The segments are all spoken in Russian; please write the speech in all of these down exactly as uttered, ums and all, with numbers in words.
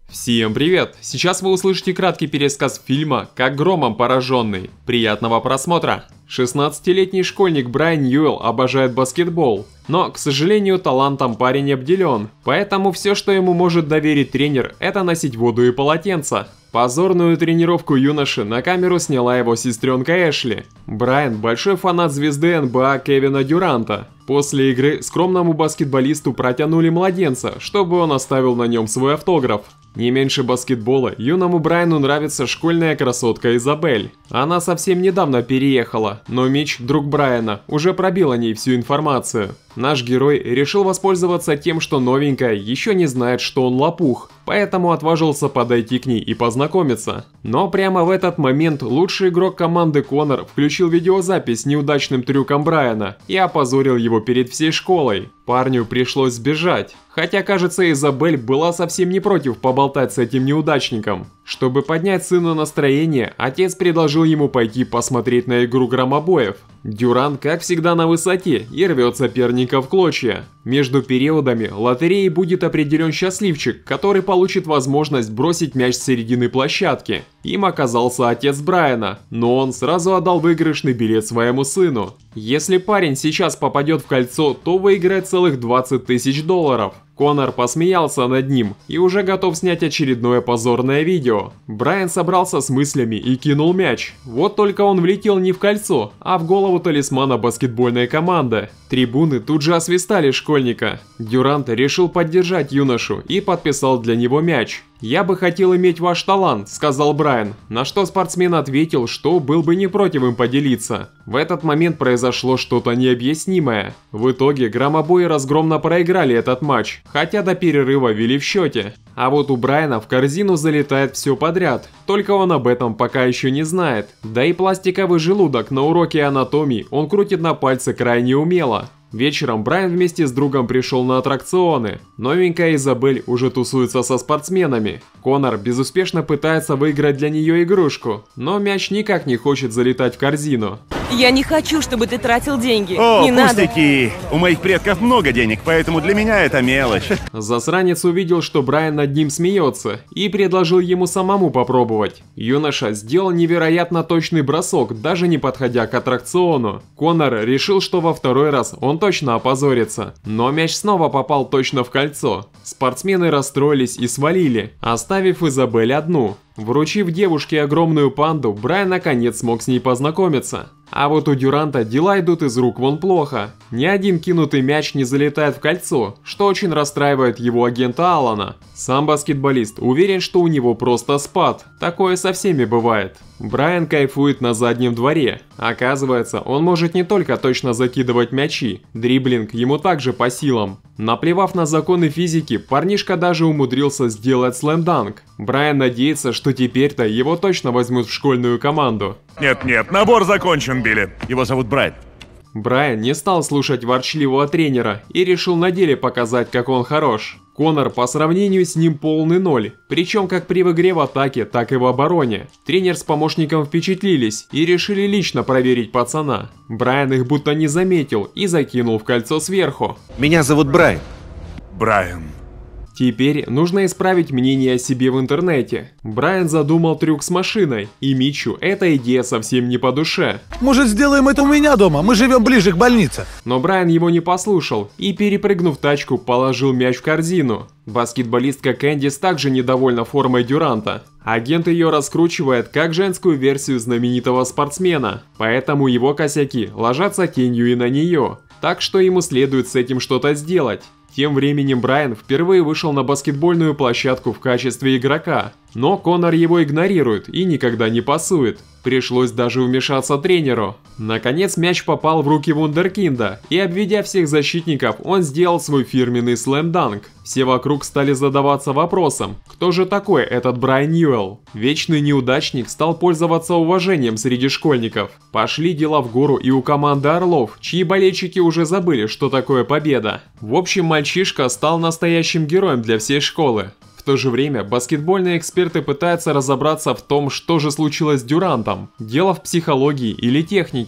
Всем привет! Сейчас вы услышите краткий пересказ фильма «Как громом пораженный». Приятного просмотра! шестнадцатилетний школьник Брайан Ньюэлл обожает баскетбол, но, к сожалению, талантом парень не обделен, поэтому все, что ему может доверить тренер, это носить воду и полотенца. Позорную тренировку юноши на камеру сняла его сестренка Эшли. Брайан – большой фанат звезды эн бэ а Кевина Дюранта. После игры скромному баскетболисту протянули младенца, чтобы он оставил на нем свой автограф. Не меньше баскетбола юному Брайану нравится школьная красотка Изабель. Она совсем недавно переехала, но Мич, друг Брайана, уже пробил о ней всю информацию. Наш герой решил воспользоваться тем, что новенькая еще не знает, что он лопух, поэтому отважился подойти к ней и познакомиться. Но прямо в этот момент лучший игрок команды Конор включил видеозапись с неудачным трюком Брайана и опозорил его перед всей школой. Парню пришлось сбежать. Хотя, кажется, Изабель была совсем не против поболтать с этим неудачником. Чтобы поднять сыну настроение, отец предложил ему пойти посмотреть на игру громобоев. Дюрант, как всегда, на высоте и рвет соперника в клочья. Между периодами лотереей будет определен счастливчик, который получит возможность бросить мяч с середины площадки. Им оказался отец Брайана, но он сразу отдал выигрышный билет своему сыну. Если парень сейчас попадет в кольцо, то выиграет целых двадцать тысяч долларов. Конор посмеялся над ним и уже готов снять очередное позорное видео. Брайан собрался с мыслями и кинул мяч. Вот только он влетел не в кольцо, а в голову талисмана баскетбольной команды. Трибуны тут же освистали школьника. Дюрант решил поддержать юношу и подписал для него мяч. «Я бы хотел иметь ваш талант», — сказал Брайан, на что спортсмен ответил, что был бы не против им поделиться. В этот момент произошло что-то необъяснимое. В итоге громобои разгромно проиграли этот матч, хотя до перерыва вели в счете. А вот у Брайана в корзину залетает все подряд, только он об этом пока еще не знает. Да и пластиковый желудок на уроке анатомии он крутит на пальце крайне умело. Вечером Брайан вместе с другом пришел на аттракционы. Новенькая Изабель уже тусуется со спортсменами. Конор безуспешно пытается выиграть для нее игрушку, но мяч никак не хочет залетать в корзину. Я не хочу, чтобы ты тратил деньги. О, не пустяки! Надо. У моих предков много денег, поэтому для меня это мелочь. Засранец увидел, что Брайан над ним смеется, и предложил ему самому попробовать. Юноша сделал невероятно точный бросок, даже не подходя к аттракциону. Конор решил, что во второй раз он точно опозорится, но мяч снова попал точно в кольцо. Спортсмены расстроились и свалили, оставив Изабель одну. Вручив девушке огромную панду, Брайан наконец смог с ней познакомиться. А вот у Дюранта дела идут из рук вон плохо. Ни один кинутый мяч не залетает в кольцо, что очень расстраивает его агента Алана. Сам баскетболист уверен, что у него просто спад. Такое со всеми бывает. Брайан кайфует на заднем дворе. Оказывается, он может не только точно закидывать мячи, дриблинг ему также по силам. Наплевав на законы физики, парнишка даже умудрился сделать слэм-данк. Брайан надеется, что теперь-то его точно возьмут в школьную команду. Нет-нет, набор закончен, Билли. Его зовут Брайан. Брайан не стал слушать ворчливого тренера и решил на деле показать, как он хорош. Конор по сравнению с ним полный ноль, причем как при игре в атаке, так и в обороне. Тренер с помощником впечатлились и решили лично проверить пацана. Брайан их будто не заметил и закинул в кольцо сверху. Меня зовут Брайан. Брайан. Теперь нужно исправить мнение о себе в интернете. Брайан задумал трюк с машиной, и Митчу эта идея совсем не по душе. Может, сделаем это у меня дома? Мы живем ближе к больнице. Но Брайан его не послушал и, перепрыгнув тачку, положил мяч в корзину. Баскетболистка Кэндис также недовольна формой Дюранта. Агент ее раскручивает как женскую версию знаменитого спортсмена, поэтому его косяки ложатся тенью и на нее. Так что ему следует с этим что-то сделать. Тем временем Брайан впервые вышел на баскетбольную площадку в качестве игрока, но Конор его игнорирует и никогда не пасует. Пришлось даже вмешаться тренеру. Наконец мяч попал в руки вундеркинда, и обведя всех защитников, он сделал свой фирменный слэм-данк. Все вокруг стали задаваться вопросом, кто же такой этот Брайан Ньюэлл? Вечный неудачник стал пользоваться уважением среди школьников. Пошли дела в гору и у команды Орлов, чьи болельщики уже забыли, что такое победа. В общем, мальчишка стал настоящим героем для всей школы. В то же время баскетбольные эксперты пытаются разобраться в том, что же случилось с Дюрантом. Дело в психологии или технике.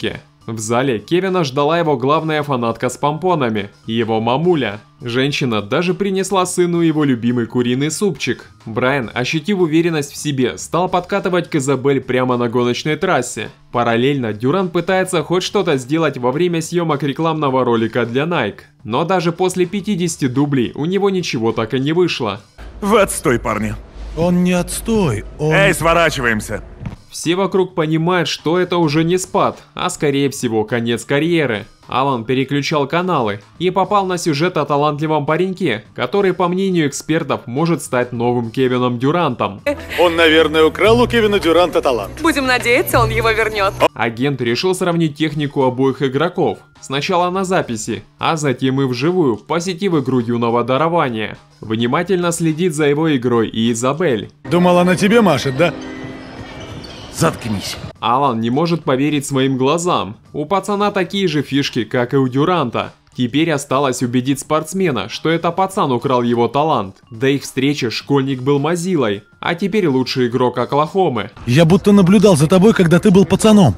В зале Кевина ждала его главная фанатка с помпонами, его мамуля. Женщина даже принесла сыну его любимый куриный супчик. Брайан, ощутив уверенность в себе, стал подкатывать к Изабель прямо на гоночной трассе. Параллельно Дюрант пытается хоть что-то сделать во время съемок рекламного ролика для Nike. Но даже после пятидесяти дублей у него ничего так и не вышло. В отстой, парни. Он не отстой, он... Эй, сворачиваемся. Все вокруг понимают, что это уже не спад, а скорее всего конец карьеры. Алан переключал каналы и попал на сюжет о талантливом пареньке, который, по мнению экспертов, может стать новым Кевином Дюрантом. Он, наверное, украл у Кевина Дюранта талант. Будем надеяться, он его вернет. Агент решил сравнить технику обоих игроков. Сначала на записи, а затем и вживую, посетив игру юного дарования. Внимательно следит за его игрой и Изабель. Думал, она тебе машет, да? Заткнись. Алан не может поверить своим глазам. У пацана такие же фишки, как и у Дюранта. Теперь осталось убедить спортсмена, что это пацан украл его талант. До их встречи школьник был мазилой, а теперь лучший игрок Оклахомы. Я будто наблюдал за тобой, когда ты был пацаном.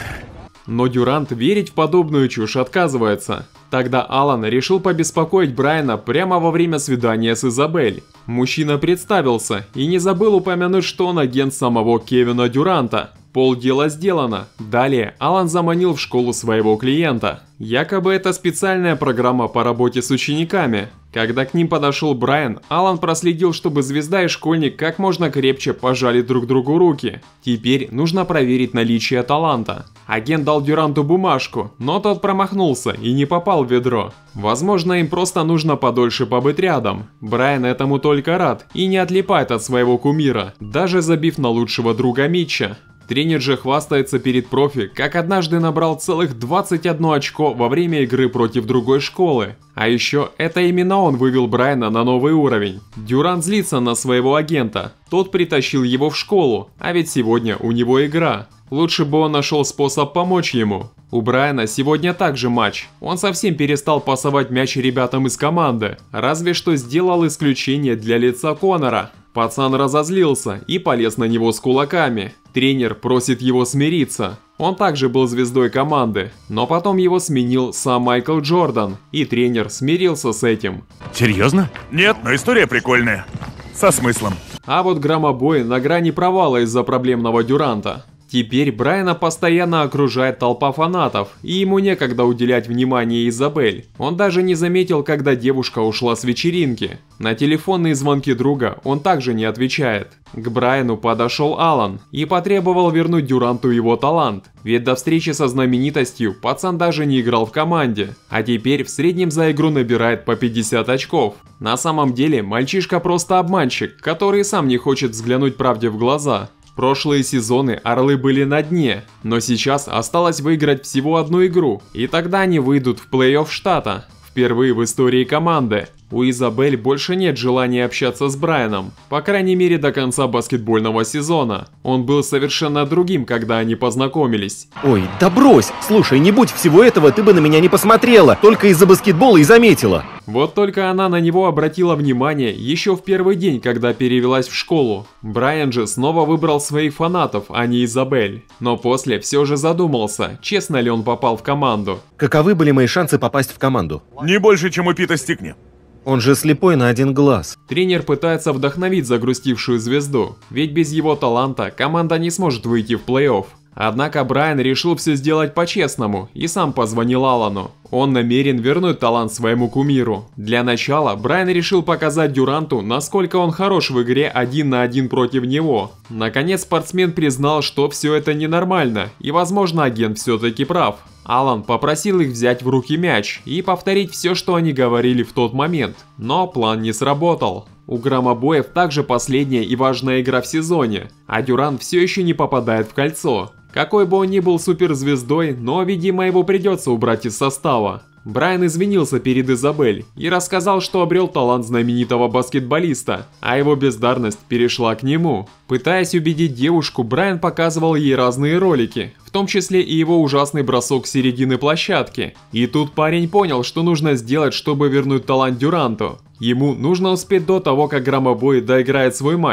Но Дюрант верить в подобную чушь отказывается. Тогда Алан решил побеспокоить Брайана прямо во время свидания с Изабель. Мужчина представился и не забыл упомянуть, что он агент самого Кевина Дюранта. Полдела сделано. Далее Алан заманил в школу своего клиента. Якобы это специальная программа по работе с учениками. Когда к ним подошел Брайан, Алан проследил, чтобы звезда и школьник как можно крепче пожали друг другу руки. Теперь нужно проверить наличие таланта. Агент дал Дюранту бумажку, но тот промахнулся и не попал в ведро. Возможно, им просто нужно подольше побыть рядом. Брайан этому только рад и не отлипает от своего кумира, даже забив на лучшего друга Митча. Тренер же хвастается перед профи, как однажды набрал целых двадцать одно очко во время игры против другой школы. А еще это именно он вывел Брайана на новый уровень. Дюрант злится на своего агента. Тот притащил его в школу, а ведь сегодня у него игра. Лучше бы он нашел способ помочь ему. У Брайана сегодня также матч. Он совсем перестал пасовать мяч ребятам из команды. Разве что сделал исключение для лица Конора. Пацан разозлился и полез на него с кулаками. Тренер просит его смириться. Он также был звездой команды, но потом его сменил сам Майкл Джордан, и тренер смирился с этим. Серьезно? Нет, но история прикольная. Со смыслом. А вот громобой на грани провала из-за проблемного Дюранта. Теперь Брайана постоянно окружает толпа фанатов, и ему некогда уделять внимание Изабель. Он даже не заметил, когда девушка ушла с вечеринки. На телефонные звонки друга он также не отвечает. К Брайану подошел Алан и потребовал вернуть Дюранту его талант. Ведь до встречи со знаменитостью пацан даже не играл в команде, а теперь в среднем за игру набирает по пятьдесят очков. На самом деле мальчишка просто обманщик, который сам не хочет взглянуть правде в глаза. Прошлые сезоны Орлы были на дне, но сейчас осталось выиграть всего одну игру, и тогда они выйдут в плей-офф штата. Впервые в истории команды. У Изабель больше нет желания общаться с Брайаном, по крайней мере до конца баскетбольного сезона. Он был совершенно другим, когда они познакомились. Ой, да брось! Слушай, не будь всего этого, ты бы на меня не посмотрела, только из-за баскетбола и заметила. Вот только она на него обратила внимание еще в первый день, когда перевелась в школу. Брайан же снова выбрал своих фанатов, а не Изабель. Но после все же задумался, честно ли он попал в команду. Каковы были мои шансы попасть в команду? Не больше, чем у Пита Стикни. Он же слепой на один глаз. Тренер пытается вдохновить загрустившую звезду, ведь без его таланта команда не сможет выйти в плей-офф. Однако Брайан решил все сделать по-честному и сам позвонил Алану. Он намерен вернуть талант своему кумиру. Для начала Брайан решил показать Дюранту, насколько он хорош в игре один на один против него. Наконец спортсмен признал, что все это ненормально, и возможно агент все-таки прав. Алан попросил их взять в руки мяч и повторить все, что они говорили в тот момент, но план не сработал. У громобоев также последняя и важная игра в сезоне, а Дюрант все еще не попадает в кольцо. Какой бы он ни был суперзвездой, но, видимо, его придется убрать из состава. Брайан извинился перед Изабель и рассказал, что обрел талант знаменитого баскетболиста, а его бездарность перешла к нему. Пытаясь убедить девушку, Брайан показывал ей разные ролики, в том числе и его ужасный бросок с середины площадки. И тут парень понял, что нужно сделать, чтобы вернуть талант Дюранту. Ему нужно успеть до того, как громобой доиграет свой матч.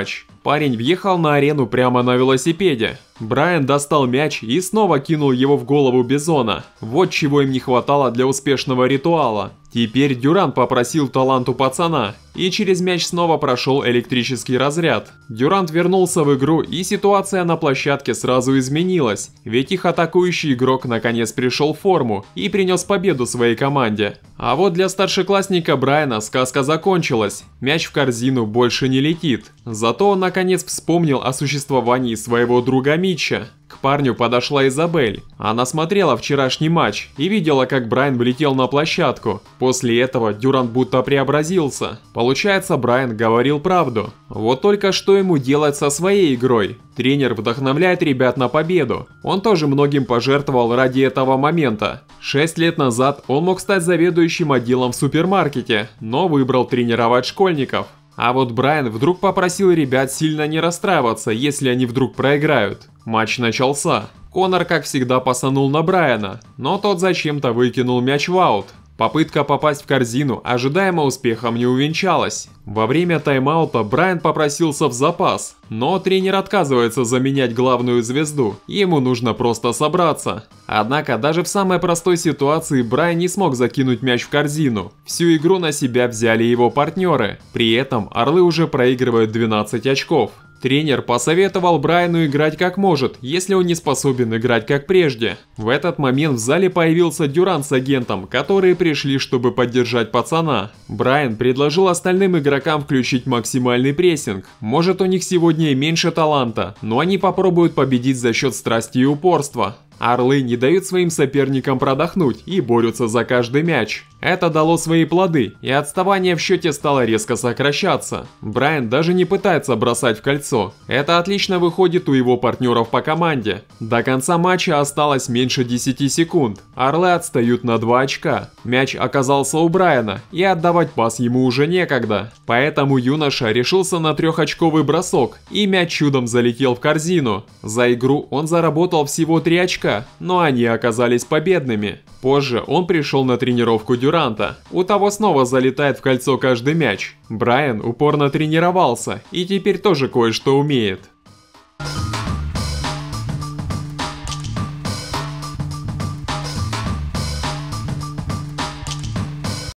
Парень въехал на арену прямо на велосипеде. Брайан достал мяч и снова кинул его в голову Бизона. Вот чего им не хватало для успешного ритуала. Теперь Дюрант попросил талант у пацана, и через мяч снова прошел электрический разряд. Дюрант вернулся в игру, и ситуация на площадке сразу изменилась, ведь их атакующий игрок наконец пришел в форму и принес победу своей команде. А вот для старшеклассника Брайана сказка закончилась, мяч в корзину больше не летит. Зато он наконец вспомнил о существовании своего друга Митча. К парню подошла Изабель. Она смотрела вчерашний матч и видела, как Брайан влетел на площадку. После этого Дюрант будто преобразился. Получается, Брайан говорил правду. Вот только что ему делать со своей игрой? Тренер вдохновляет ребят на победу. Он тоже многим пожертвовал ради этого момента. Шесть лет назад он мог стать заведующим отделом в супермаркете, но выбрал тренировать школьников. А вот Брайан вдруг попросил ребят сильно не расстраиваться, если они вдруг проиграют. Матч начался. Конор, как всегда, пасанул на Брайана, но тот зачем-то выкинул мяч в аут. Попытка попасть в корзину ожидаемо успехом не увенчалась. Во время тайм-аута Брайан попросился в запас, но тренер отказывается заменять главную звезду, ему нужно просто собраться. Однако даже в самой простой ситуации Брайан не смог закинуть мяч в корзину. Всю игру на себя взяли его партнеры, при этом Орлы уже проигрывают двенадцать очков. Тренер посоветовал Брайану играть как может, если он не способен играть как прежде. В этот момент в зале появился Дюрант с агентом, которые пришли, чтобы поддержать пацана. Брайан предложил остальным игрокам включить максимальный прессинг. Может, у них сегодня и меньше таланта, но они попробуют победить за счет страсти и упорства. Орлы не дают своим соперникам продохнуть и борются за каждый мяч. Это дало свои плоды, и отставание в счете стало резко сокращаться. Брайан даже не пытается бросать в кольцо. Это отлично выходит у его партнеров по команде. До конца матча осталось меньше десяти секунд. Орлы отстают на два очка. Мяч оказался у Брайана, и отдавать пас ему уже некогда. Поэтому юноша решился на трехочковый бросок, и мяч чудом залетел в корзину. За игру он заработал всего три очка. Но они оказались победными. Позже он пришел на тренировку Дюранта. У того снова залетает в кольцо каждый мяч. Брайан упорно тренировался и теперь тоже кое-что умеет.